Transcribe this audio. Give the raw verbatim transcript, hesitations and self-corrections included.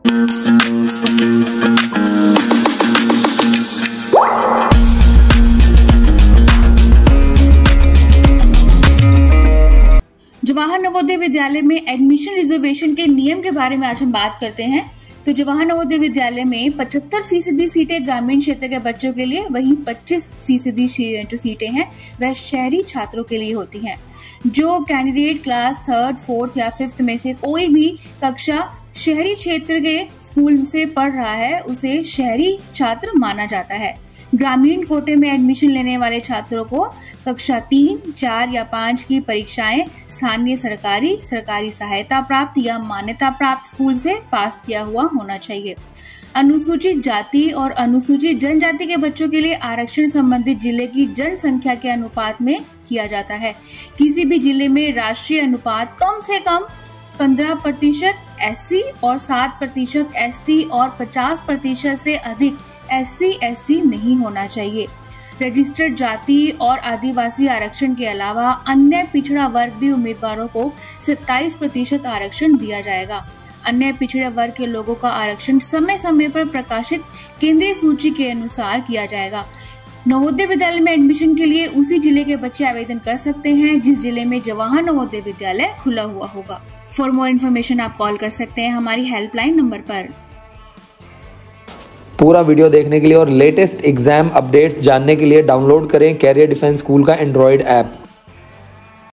जवाहर नवोदय विद्यालय में admission reservation के नियम के बारे में आज हम बात करते हैं। तो जवाहर नवोदय विद्यालय में पचहत्तर फीसदी सीटें ग्रामीण क्षेत्र के बच्चों के लिए, वहीं पच्चीस फीसदी जो सीटें हैं वह शहरी छात्रों के लिए होती हैं। जो कैंडिडेट क्लास थर्ड, फोर्थ या फिफ्थ में से कोई भी कक्षा शहरी क्षेत्र के स्कूल से पढ़ रहा है उसे शहरी छात्र माना जाता है। ग्रामीण कोटे में एडमिशन लेने वाले छात्रों को कक्षा तीन, चार या पाँच की परीक्षाएं स्थानीय सरकारी, सरकारी सहायता प्राप्त या मान्यता प्राप्त स्कूल से पास किया हुआ होना चाहिए। अनुसूचित जाति और अनुसूचित जनजाति के बच्चों के लिए आरक्षण संबंधित जिले की जनसंख्या के अनुपात में किया जाता है। किसी भी जिले में राष्ट्रीय अनुपात कम से कम पंद्रह प्रतिशत एससी और सात प्रतिशत एसटी और पचास प्रतिशत से अधिक एससी एसटी नहीं होना चाहिए। रजिस्टर्ड जाति और आदिवासी आरक्षण के अलावा अन्य पिछड़ा वर्ग भी उम्मीदवारों को सत्ताईस प्रतिशत आरक्षण दिया जाएगा। अन्य पिछड़े वर्ग के लोगों का आरक्षण समय समय पर प्रकाशित केंद्रीय सूची के अनुसार किया जाएगा। नवोदय विद्यालय में एडमिशन के लिए उसी जिले के बच्चे आवेदन कर सकते हैं जिस जिले में जवाहर नवोदय विद्यालय खुला हुआ होगा। फॉर मोर इन्फॉर्मेशन आप कॉल कर सकते हैं हमारी हेल्पलाइन नंबर पर। पूरा वीडियो देखने के लिए और लेटेस्ट एग्जाम अपडेट्स जानने के लिए डाउनलोड करें कैरियर डिफेंस स्कूल का एंड्रॉइड ऐप।